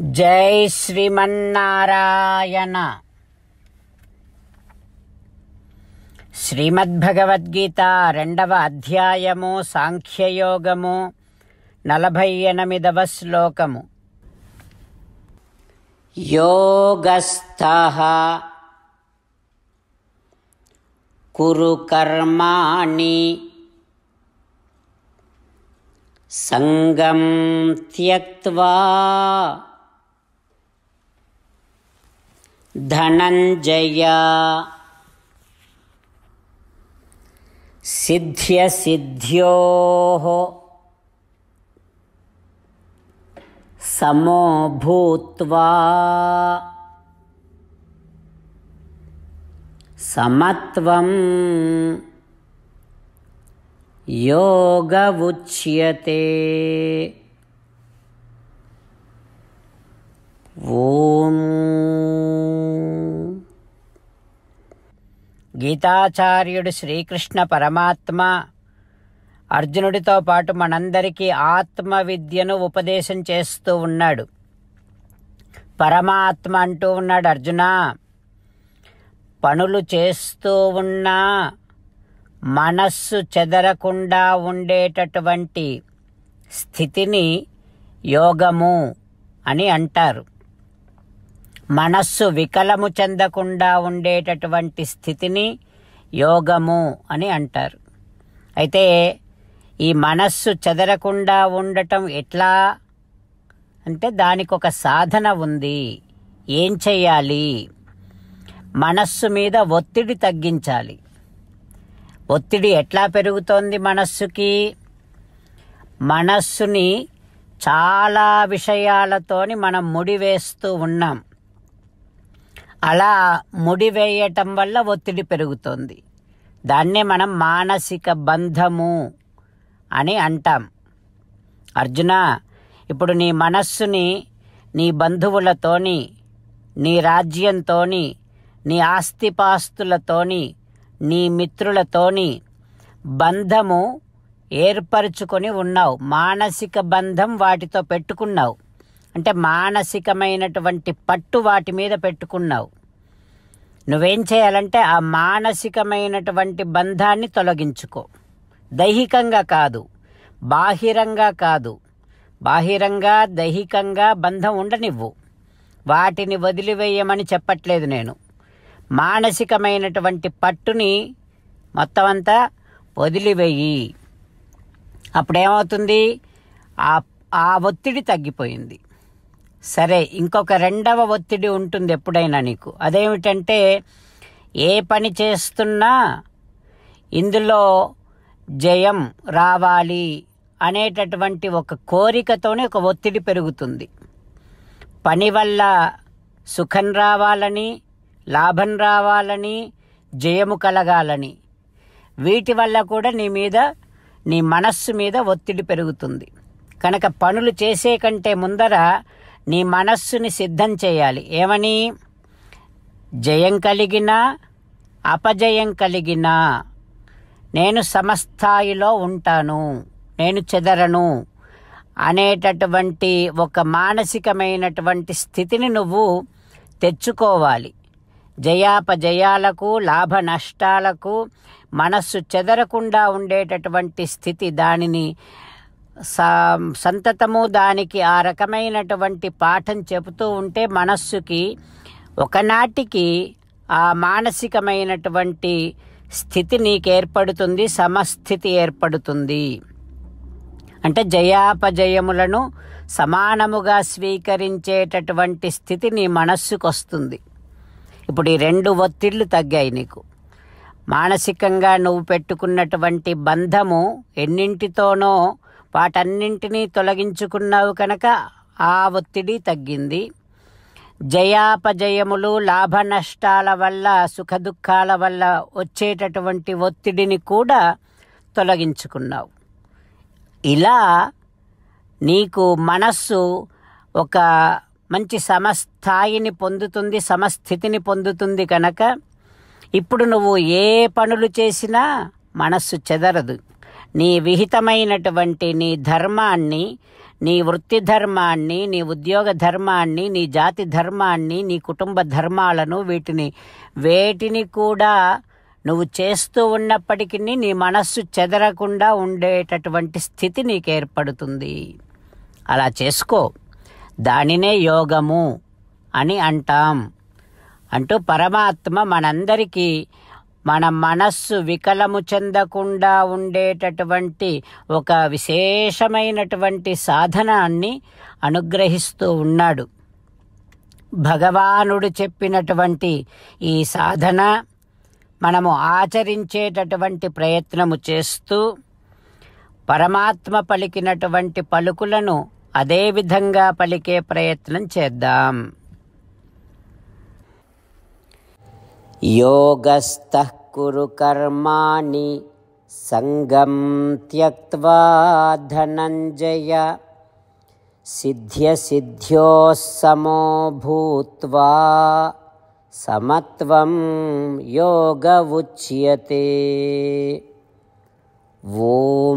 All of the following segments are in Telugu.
జై శ్రీమన్నారాయణ. శ్రీమద్భగవద్గీత 2వ అధ్యాయము సాంఖ్యయోగము 48వ శ్లోకము. యోగస్థః కురు కర్మాణి సంగం త్యక్త్వా ధనంజయ సిద్ధ్యసిద్ధ్యోః సమో భూత్వా సమత్వం యోగ ఉచ్యతే. ఓం. గీతాచార్యుడు శ్రీకృష్ణ పరమాత్మ అర్జునుడితో పాటు మనందరికీ ఆత్మ విద్యను ఉపదేశం చేస్తూ ఉన్నాడు. పరమాత్మ అంటూ ఉన్నాడు, అర్జున, పనులు చేస్తూ ఉన్నా మనస్సు చెదరకుండా ఉండేటటువంటి స్థితిని యోగము అని అంటారు. మనస్సు వికలము చెందకుండా ఉండేటటువంటి స్థితిని యోగము అని అంటారు. అయితే ఈ మనస్సు చెదరకుండా ఉండటం ఎట్లా అంటే దానికి ఒక సాధన ఉంది. ఏం చెయ్యాలి? మనస్సు మీద ఒత్తిడి తగ్గించాలి. ఒత్తిడి ఎట్లా పెరుగుతోంది మనస్సుకి? మనస్సుని చాలా విషయాలతోని మనం ముడివేస్తూ ఉన్నాం. అలా ముడివేయటం వల్ల ఒత్తిడి పెరుగుతోంది. దాన్నే మనం మానసిక బంధము అని అంటాం. అర్జున, ఇప్పుడు నీ మనస్సుని నీ బంధువులతోని, నీ రాజ్యంతోని, నీ ఆస్తిపాస్తులతోని, నీ మిత్రులతోని బంధము ఏర్పరచుకొని ఉన్నావు. మానసిక బంధం వాటితో పెట్టుకున్నావు. అంటే మానసికమైనటువంటి పట్టు వాటి మీద పెట్టుకున్నావు. నువ్వేం చేయాలంటే ఆ మానసికమైనటువంటి బంధాన్ని తొలగించుకో. దైహికంగా కాదు, బాహిరంగా కాదు. బాహిరంగా దైహికంగా బంధం ఉండనివ్వు. వాటిని వదిలివేయమని చెప్పట్లేదు నేను. మానసికమైనటువంటి పట్టుని మొత్తం అంతా వదిలివేయి. అప్పుడేమవుతుంది? ఆ ఒత్తిడి తగ్గిపోయింది. సరే, ఇంకొక 2వ ఒత్తిడి ఉంటుంది ఎప్పుడైనా నీకు. అదేమిటంటే, ఏ పని చేస్తున్నా ఇందులో జయం రావాలి అనేటటువంటి ఒక కోరికతోనే ఒక ఒత్తిడి పెరుగుతుంది. పని వల్ల సుఖం రావాలని, లాభం రావాలని, జయము కలగాలని, వీటి వల్ల కూడా నీ మనస్సు మీద ఒత్తిడి పెరుగుతుంది. కనుక పనులు చేసే కంటే ముందర నీ మనస్సుని సిద్ధం చేయాలి. ఏమని? జయం కలిగినా అపజయం కలిగినా నేను సమస్థాయిలో ఉంటాను, నేను చెదరను అనేటటువంటి ఒక మానసికమైనటువంటి స్థితిని నువ్వు తెచ్చుకోవాలి. జయాపజయాలకు, లాభ నష్టాలకు మనస్సు చెదరకుండా ఉండేటటువంటి స్థితి, దానిని సంతతము దానికి ఆ రకమైనటువంటి పాఠం చెబుతూ ఉంటే మనస్సుకి ఒకనాటికి ఆ మానసికమైనటువంటి స్థితి నీకు ఏర్పడుతుంది, సమస్థితి ఏర్పడుతుంది. అంటే జయాపజయములను సమానముగా స్వీకరించేటటువంటి స్థితి నీ మనస్సుకు వస్తుంది. ఇప్పుడు ఈ 2 ఒత్తిళ్లు తగ్గాయి నీకు. మానసికంగా నువ్వు పెట్టుకున్నటువంటి బంధము ఎన్నింటితోనో వాటన్నింటినీ తొలగించుకున్నావు కనుక ఆ ఒత్తిడి తగ్గింది. జయాపజయములు, లాభ నష్టాల వల్ల, సుఖదుఖాల వల్ల వచ్చేటటువంటి ఒత్తిడిని కూడా తొలగించుకున్నావు. ఇలా నీకు మనస్సు ఒక మంచి సమస్థాయిని పొందుతుంది, సమస్థితిని పొందుతుంది. కనుక ఇప్పుడు నువ్వు ఏ పనులు చేసినా మనస్సు చెదరదు. నీ విహితమైనటువంటి నీ ధర్మాన్ని, నీ వృత్తి ధర్మాన్ని, నీ ఉద్యోగ ధర్మాన్ని, నీ జాతి ధర్మాన్ని, నీ కుటుంబ ధర్మాలను వేటిని కూడా నువ్వు చేస్తూ ఉన్నప్పటికీ నీ మనస్సు చెదరకుండా ఉండేటటువంటి స్థితి నీకు ఏర్పడుతుంది. అలా చేసుకో. దానినే యోగము అని అంటాం. అంటూ పరమాత్మ మనందరికీ మన మనస్సు వికలము చెందకుండా ఉండేటటువంటి ఒక విశేషమైనటువంటి సాధనాన్ని అనుగ్రహిస్తూ ఉన్నాడు. భగవానుడు చెప్పినటువంటి ఈ సాధన మనము ఆచరించేటటువంటి ప్రయత్నము చేస్తూ పరమాత్మ పలికినటువంటి పలుకులను అదే విధంగా పలికే ప్రయత్నం చేద్దాం. యోగస్థః కురు కర్మాణి సంగం త్యక్త్వా ధనంజయ సిద్ధ్యోః సమో భూత్వా సమత్వం యోగ ఉచ్యతే. ఓం.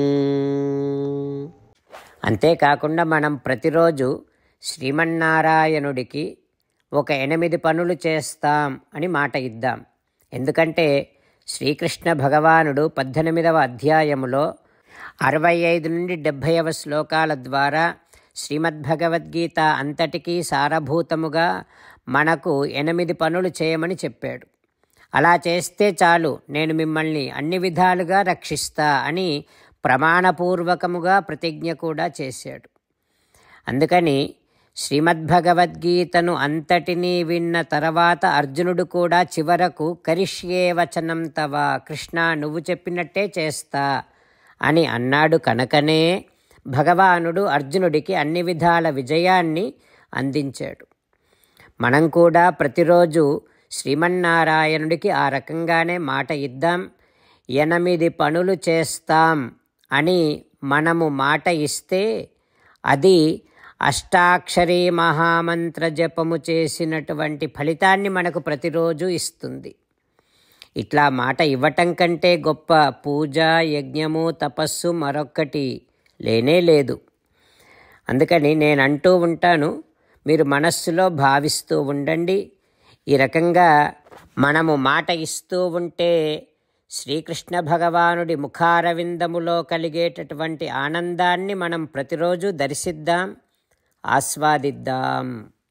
అంతేకాకుండా మనం ప్రతిరోజు శ్రీమన్నారాయణుడికి ఒక 8 పనులు చేస్తాం అని మాట ఇద్దాం. ఎందుకంటే శ్రీకృష్ణ భగవానుడు 18వ అధ్యాయములో 65 నుండి 70వ శ్లోకాల ద్వారా శ్రీమద్భగవద్గీత అంతటికీ సారభూతముగా మనకు 8 పనులు చేయమని చెప్పాడు. అలా చేస్తే చాలు, నేను మిమ్మల్ని అన్ని విధాలుగా రక్షిస్తా అని ప్రమాణపూర్వకముగా ప్రతిజ్ఞ కూడా చేశాడు. అందుకని శ్రీమద్భగవద్గీతను అంతటినీ విన్న తర్వాత అర్జునుడు కూడా చివరకు కరిష్యే వచనం తవ, కృష్ణ నువ్వు చెప్పినట్టే చేస్తా అని అన్నాడు. కనుకనే భగవానుడు అర్జునుడికి అన్ని విధాల విజయాన్ని అందించాడు. మనం కూడా ప్రతిరోజు శ్రీమన్నారాయణుడికి ఆ రకంగానే మాట ఇద్దాం. 8 పనులు చేస్తాం అని మనము మాట ఇస్తే అది అష్టాక్షరీ మహామంత్ర జపము చేసినటువంటి ఫలితాన్ని మనకు ప్రతిరోజు ఇస్తుంది. ఇట్లా మాట ఇవ్వటం కంటే గొప్ప పూజ, యజ్ఞము, తపస్సు మరొక్కటి లేనే లేదు. అందుకని నేను అంటూ ఉంటాను, మీరు మనస్సులో భావిస్తూ ఉండండి. ఈ రకంగా మనము మాట ఇస్తూ ఉంటే శ్రీకృష్ణ భగవానుడి ముఖారవిందములో కలిగేటటువంటి ఆనందాన్ని మనం ప్రతిరోజు దర్శిద్దాం, ఆస్వాదిద్దాం.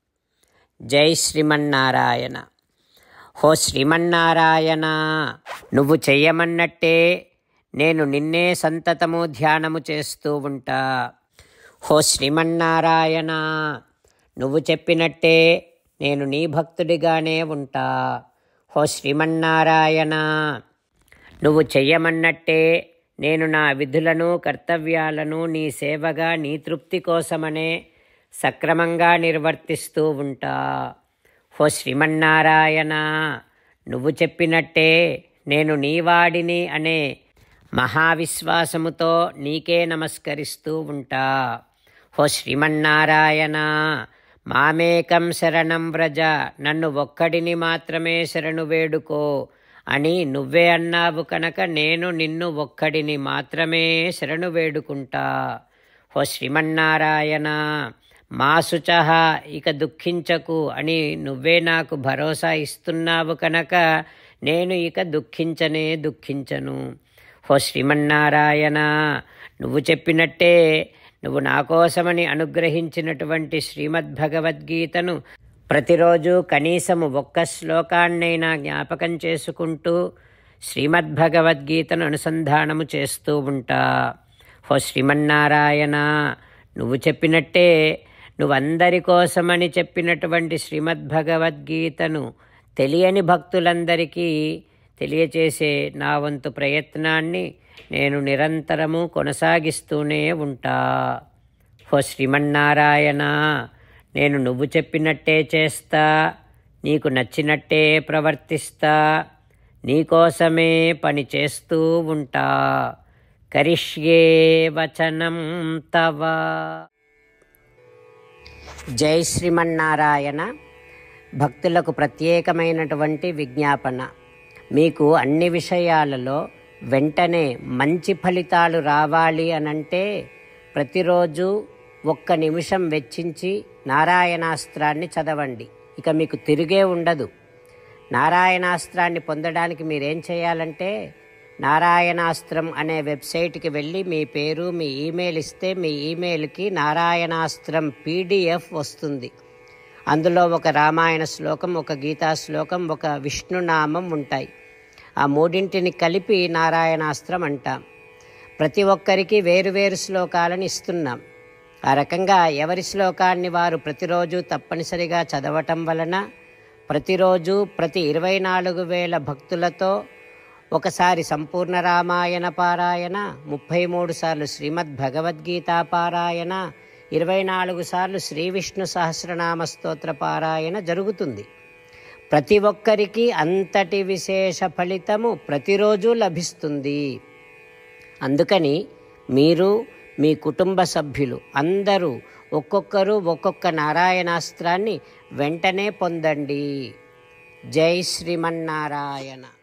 జై శ్రీమన్నారాయణ. హో శ్రీమన్నారాయణ, నువ్వు చెయ్యమన్నట్టే నేను నిన్నే సంతతము ధ్యానము చేస్తూ ఉంటా. హో శ్రీమన్నారాయణ, నువ్వు చెప్పినట్టే నేను నీ భక్తుడిగానే ఉంటా. హో శ్రీమన్నారాయణ, నువ్వు చెయ్యమన్నట్టే నేను నా విధులను, కర్తవ్యాలను నీ సేవగా, నీ తృప్తి కోసమనే సక్రమంగా నిర్వర్తిస్తూ ఉంటా. హో శ్రీమన్నారాయణ, నువ్వు చెప్పినట్టే నేను నీవాడిని అనే మహావిశ్వాసముతో నీకే నమస్కరిస్తూ ఉంటా. హో శ్రీమన్నారాయణ, మామేకం శరణం వ్రజ, నన్ను ఒక్కడిని మాత్రమే శరణు వేడుకో అని నువ్వే అన్నావు కనుక నేను నిన్ను ఒక్కడిని మాత్రమే శరణు వేడుకుంటా. హో శ్రీమన్నారాయణ, మా శుచః, ఇక దుఃఖించకు అని నువ్వే నాకు భరోసా ఇస్తున్నావు కనుక నేను ఇక దుఃఖించను. హో శ్రీమన్నారాయణ, నువ్వు చెప్పినట్టే నువ్వు నా కోసమని అనుగ్రహించినటువంటి శ్రీమద్భగవద్గీతను ప్రతిరోజు కనీసము 1 శ్లోకాన్నైనా జ్ఞాపకం చేసుకుంటూ శ్రీమద్భగవద్గీతను అనుసంధానము చేస్తూ ఉంటా. హో శ్రీమన్నారాయణ, నువ్వు చెప్పినట్టే నువ్వందరి కోసమని చెప్పినటువంటి శ్రీమద్భగవద్గీతను తెలియని భక్తులందరికీ తెలియచేసే నా వంతు ప్రయత్నాన్ని నేను నిరంతరము కొనసాగిస్తూనే ఉంటా. హో శ్రీమన్నారాయణ, నేను నువ్వు చెప్పినట్టే చేస్తా, నీకు నచ్చినట్టే ప్రవర్తిస్తా, నీకోసమే పని చేస్తూ ఉంటా. కరిష్యే వచనం తవ. జై శ్రీమన్నారాయణ. భక్తులకు ప్రత్యేకమైనటువంటి విజ్ఞాపన. మీకు అన్ని విషయాలలో వెంటనే మంచి ఫలితాలు రావాలి అనంటే ప్రతిరోజు ఒక్క నిమిషం వెచ్చించి నారాయణాస్త్రాన్ని చదవండి. ఇక మీకు తిరిగే ఉండదు. నారాయణాస్త్రాన్ని పొందడానికి మీరేం చేయాలంటే నారాయణాస్త్రం అనే వెబ్సైట్కి వెళ్ళి మీ పేరు, మీ ఈమెయిల్ ఇస్తే మీ ఈమెయిల్కి నారాయణాస్త్రం PDF వస్తుంది. అందులో ఒక రామాయణ శ్లోకం, ఒక గీతా శ్లోకం, ఒక విష్ణునామం ఉంటాయి. ఆ మూడింటిని కలిపి నారాయణాస్త్రం అంటాం. ప్రతి ఒక్కరికి వేరువేరు శ్లోకాలను ఇస్తున్నాం. ఆ రకంగా ఎవరి శ్లోకాన్ని వారు ప్రతిరోజు తప్పనిసరిగా చదవటం వలన ప్రతిరోజు ప్రతి 24,000 భక్తులతో ఒకసారి సంపూర్ణ రామాయణ పారాయణ, 33 సార్లు శ్రీమద్ భగవద్గీత పారాయణ, 24 సార్లు శ్రీ విష్ణు సహస్రనామ స్తోత్ర పారాయణ జరుగుతుంది. ప్రతి ఒక్కరికి అంతటి విశేష ఫలితము ప్రతిరోజు లభిస్తుంది. అందుకని మీరు, మీ కుటుంబ సభ్యులు అందరూ ఒక్కొక్కరు ఒక్కొక్క నారాయణాస్త్రాన్ని వెంటనే పొందండి. జై శ్రీమన్నారాయణ.